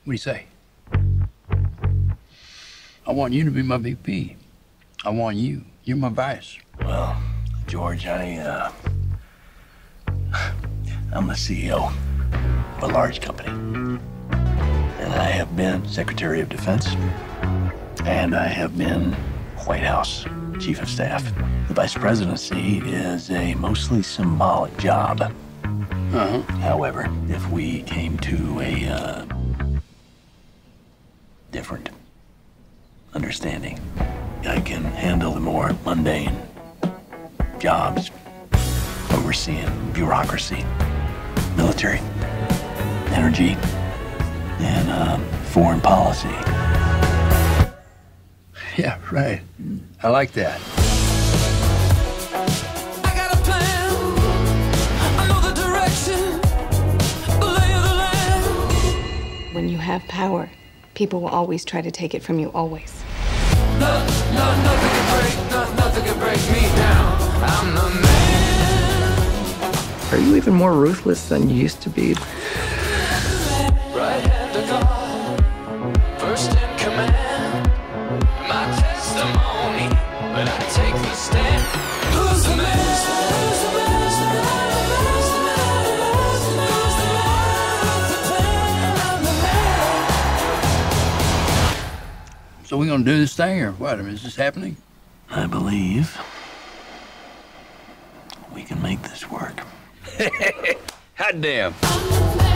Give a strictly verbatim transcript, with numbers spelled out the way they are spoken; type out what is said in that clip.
do you say? I want you to be my V P. I want you. You're my vice. Well, George, I, uh... I'm the C E O of a large company. And I have been Secretary of Defense. And I have been White House Chief of Staff. The Vice Presidency is a mostly symbolic job. Uh-huh. However, if we came to a, uh... different understanding, I can handle the more mundane jobs, overseeing bureaucracy, military, energy, and uh, foreign policy. Yeah, right. I like that. I got a plan. I know the direction, the lay of the land. When you have power, people will always try to take it from you, always. No, no, nothing can break, no, nothing can break me down. I'm the man. Are you even more ruthless than you used to be? Right hand to God, first in command. My testimony, when I take the stand. Who's the man? Who's the man? Who's the man? Who's the man? Who's the man with the plan? I'm the man. So we gonna do this thing, or what? I mean, is this happening? I believe we can make this work. Hot damn. I'm the man.